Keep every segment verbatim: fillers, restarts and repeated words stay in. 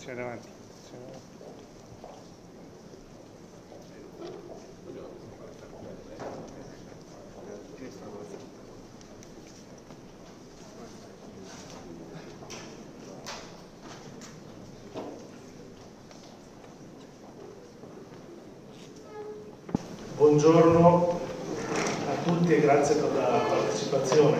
C'è davanti. C'è davanti. Buongiorno a tutti e grazie per la partecipazione.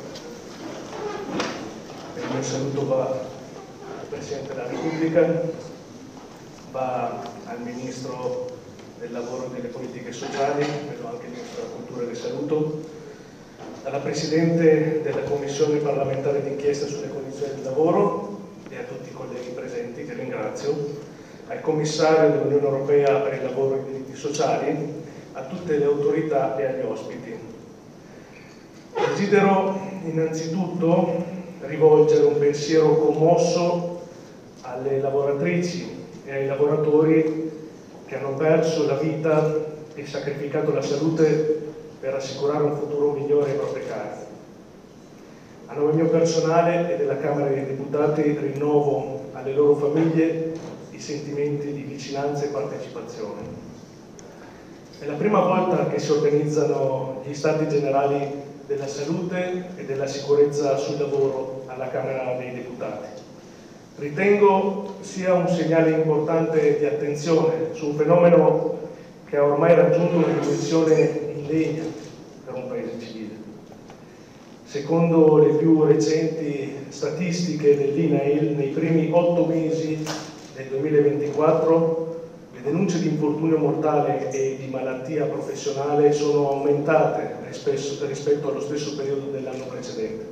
Il mio saluto va al Presidente della Repubblica, va al Ministro del Lavoro e delle Politiche Sociali, vedo anche il Ministro della Cultura che saluto, alla Presidente della Commissione parlamentare d'inchiesta sulle condizioni del lavoro e a tutti i colleghi presenti che ringrazio, al Commissario dell'Unione Europea per il lavoro e i diritti sociali, a tutte le autorità e agli ospiti. Desidero innanzitutto rivolgere un pensiero commosso alle lavoratrici e ai lavoratori che hanno perso la vita e sacrificato la salute per assicurare un futuro migliore ai propri cari. A nome mio personale e della Camera dei Deputati rinnovo alle loro famiglie i sentimenti di vicinanza e partecipazione. È la prima volta che si organizzano gli Stati Generali della Salute e della Sicurezza sul Lavoro alla Camera dei Deputati. Ritengo sia un segnale importante di attenzione su un fenomeno che ha ormai raggiunto una dimensione indegna per un paese civile. Secondo le più recenti statistiche dell'I N A I L, nei primi otto mesi del duemilaventiquattro le denunce di infortunio mortale e di malattia professionale sono aumentate rispetto allo stesso periodo dell'anno precedente.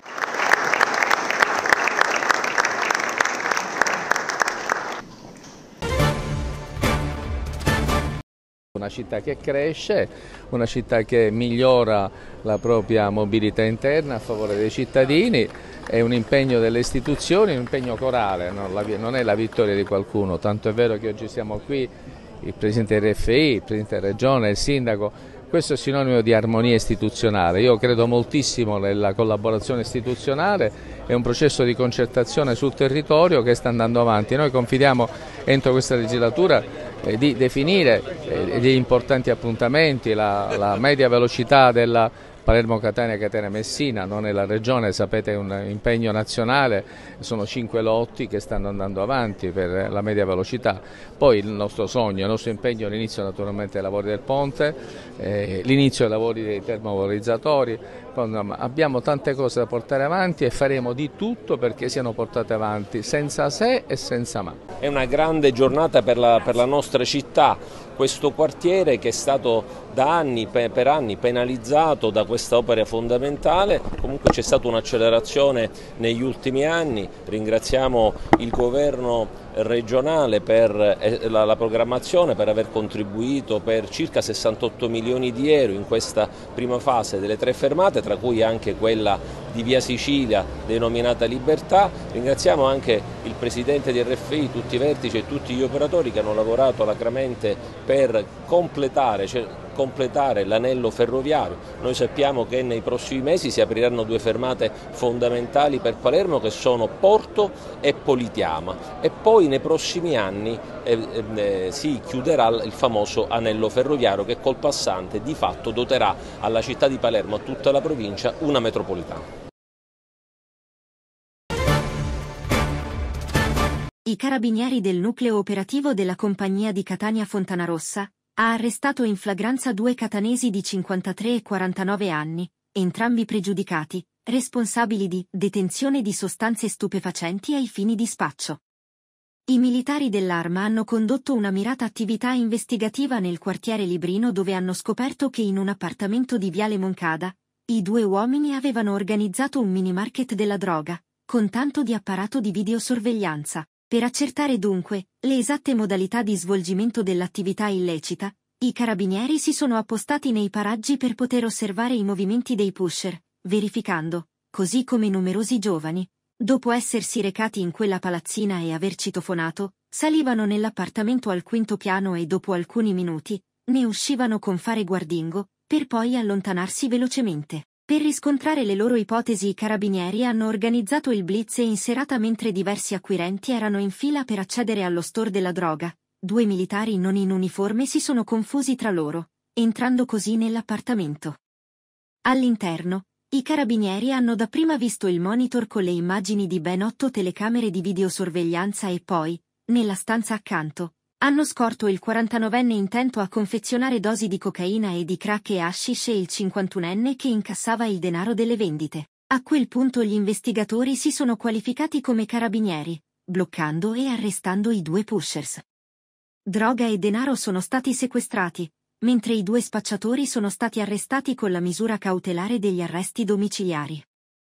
Una città che cresce, una città che migliora la propria mobilità interna a favore dei cittadini, è un impegno delle istituzioni, un impegno corale, non è la vittoria di qualcuno, tanto è vero che oggi siamo qui, il Presidente dell'R F I, il Presidente della Regione, il Sindaco, questo è sinonimo di armonia istituzionale. Io credo moltissimo nella collaborazione istituzionale, è un processo di concertazione sul territorio che sta andando avanti. Noi confidiamo entro questa legislatura eh, di definire eh, degli importanti appuntamenti, la, la media velocità della Palermo-Catania, Catania-Messina, non è la regione, sapete è un impegno nazionale, sono cinque lotti che stanno andando avanti per la media velocità, poi il nostro sogno, il nostro impegno è l'inizio naturalmente dei lavori del ponte, eh, l'inizio dei lavori dei termovalorizzatori, abbiamo tante cose da portare avanti e faremo di tutto perché siano portate avanti senza se e senza ma. È una grande giornata per la, per la nostra città, questo quartiere che è stato da anni, per anni penalizzato da questa opera fondamentale, comunque c'è stata un'accelerazione negli ultimi anni, ringraziamo il governo regionale per la, la programmazione, per aver contribuito per circa sessantotto milioni di euro in questa prima fase delle tre fermate, tra cui anche quella di Via Sicilia denominata Libertà. Ringraziamo anche il Presidente di R F I, tutti i vertici e tutti gli operatori che hanno lavorato alacremente per completare, cioè, completare l'anello ferroviario. Noi sappiamo che nei prossimi mesi si apriranno due fermate fondamentali per Palermo che sono Porto e Politeama e poi nei prossimi anni eh, eh, si chiuderà il famoso anello ferroviario che col passante di fatto doterà alla città di Palermo, a tutta la provincia, una metropolitana. I carabinieri del nucleo operativo della compagnia di Catania Fontanarossa ha arrestato in flagranza due catanesi di cinquantatré e quarantanove anni, entrambi pregiudicati, responsabili di detenzione di sostanze stupefacenti ai fini di spaccio. I militari dell'Arma hanno condotto una mirata attività investigativa nel quartiere Librino dove hanno scoperto che in un appartamento di Viale Moncada, i due uomini avevano organizzato un minimarket della droga, con tanto di apparato di videosorveglianza. Per accertare dunque le esatte modalità di svolgimento dell'attività illecita, i carabinieri si sono appostati nei paraggi per poter osservare i movimenti dei pusher, verificando, così come numerosi giovani, dopo essersi recati in quella palazzina e aver citofonato, salivano nell'appartamento al quinto piano e dopo alcuni minuti, ne uscivano con fare guardingo, per poi allontanarsi velocemente. Per riscontrare le loro ipotesi i carabinieri hanno organizzato il blitz in serata mentre diversi acquirenti erano in fila per accedere allo store della droga. Due militari non in uniforme si sono confusi tra loro, entrando così nell'appartamento. All'interno, i carabinieri hanno dapprima visto il monitor con le immagini di ben otto telecamere di videosorveglianza e poi, nella stanza accanto, hanno scorto il quarantanovenne intento a confezionare dosi di cocaina e di crack e hashish e il cinquantunenne che incassava il denaro delle vendite. A quel punto gli investigatori si sono qualificati come carabinieri, bloccando e arrestando i due pushers. Droga e denaro sono stati sequestrati, mentre i due spacciatori sono stati arrestati con la misura cautelare degli arresti domiciliari.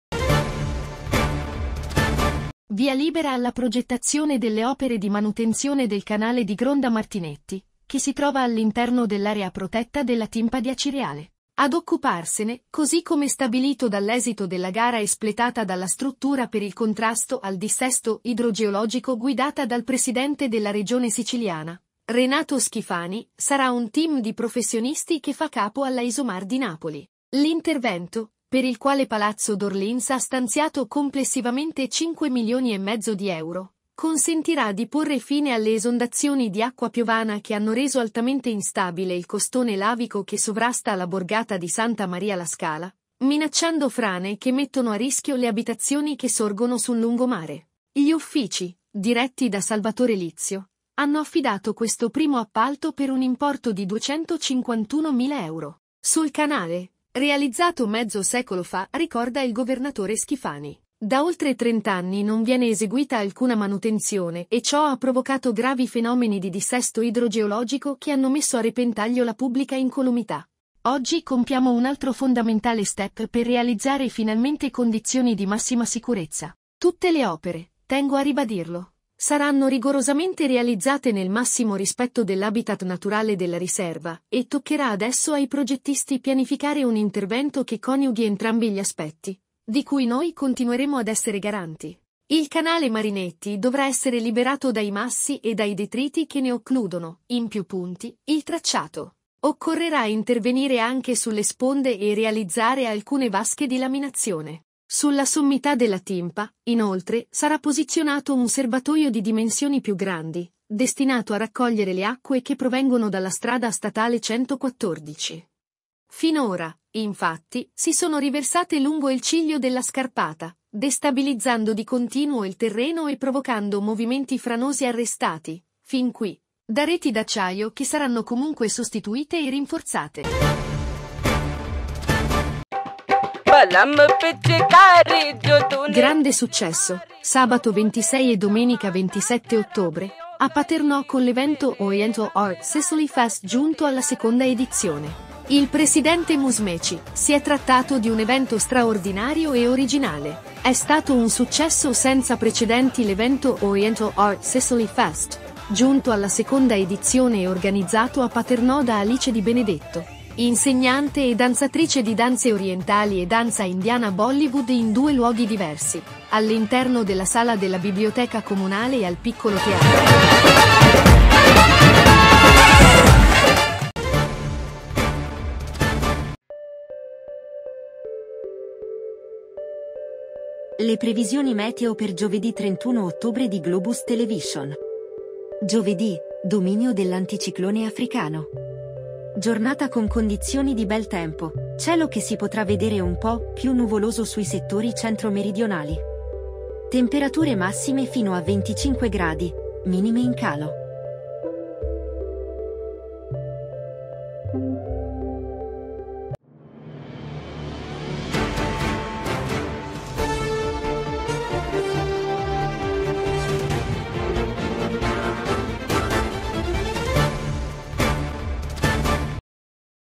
Via libera alla progettazione delle opere di manutenzione del canale di Gronda Martinetti, che si trova all'interno dell'area protetta della Timpa di Acireale. Ad occuparsene, così come stabilito dall'esito della gara espletata dalla struttura per il contrasto al dissesto idrogeologico guidata dal presidente della regione siciliana, Renato Schifani, sarà un team di professionisti che fa capo alla Isomar di Napoli. L'intervento, per il quale Palazzo Dorlins ha stanziato complessivamente cinque milioni e mezzo di euro, consentirà di porre fine alle esondazioni di acqua piovana che hanno reso altamente instabile il costone lavico che sovrasta la borgata di Santa Maria la Scala, minacciando frane che mettono a rischio le abitazioni che sorgono sul lungomare. Gli uffici, diretti da Salvatore Lizio, hanno affidato questo primo appalto per un importo di duecentocinquantunomila euro. Sul canale, realizzato mezzo secolo fa, ricorda il governatore Schifani. Da oltre trent'anni non viene eseguita alcuna manutenzione e ciò ha provocato gravi fenomeni di dissesto idrogeologico che hanno messo a repentaglio la pubblica incolumità. Oggi compiamo un altro fondamentale step per realizzare finalmente condizioni di massima sicurezza. Tutte le opere, tengo a ribadirlo, saranno rigorosamente realizzate nel massimo rispetto dell'habitat naturale della riserva, e toccherà adesso ai progettisti pianificare un intervento che coniughi entrambi gli aspetti, di cui noi continueremo ad essere garanti. Il canale Marinetti dovrà essere liberato dai massi e dai detriti che ne occludono, in più punti, il tracciato. Occorrerà intervenire anche sulle sponde e realizzare alcune vasche di laminazione. Sulla sommità della Timpa, inoltre, sarà posizionato un serbatoio di dimensioni più grandi, destinato a raccogliere le acque che provengono dalla strada statale centoquattordici. Finora, infatti, si sono riversate lungo il ciglio della scarpata, destabilizzando di continuo il terreno e provocando movimenti franosi arrestati, fin qui, da reti d'acciaio che saranno comunque sostituite e rinforzate. Grande successo, sabato ventisei e domenica ventisette ottobre, a Paternò con l'evento Oriental Art Sicily Fest giunto alla seconda edizione. Il presidente Musmeci, si è trattato di un evento straordinario e originale. È stato un successo senza precedenti l'evento Oriental Art Sicily Fest, giunto alla seconda edizione e organizzato a Paternò da Alice Di Benedetto, insegnante e danzatrice di danze orientali e danza indiana Bollywood in due luoghi diversi, all'interno della sala della biblioteca comunale e al piccolo teatro. Le previsioni meteo per giovedì trentuno ottobre di Globus Television. Giovedì, dominio dell'anticiclone africano. Giornata con condizioni di bel tempo, cielo che si potrà vedere un po' più nuvoloso sui settori centro-meridionali. Temperature massime fino a venticinque gradi, minime in calo.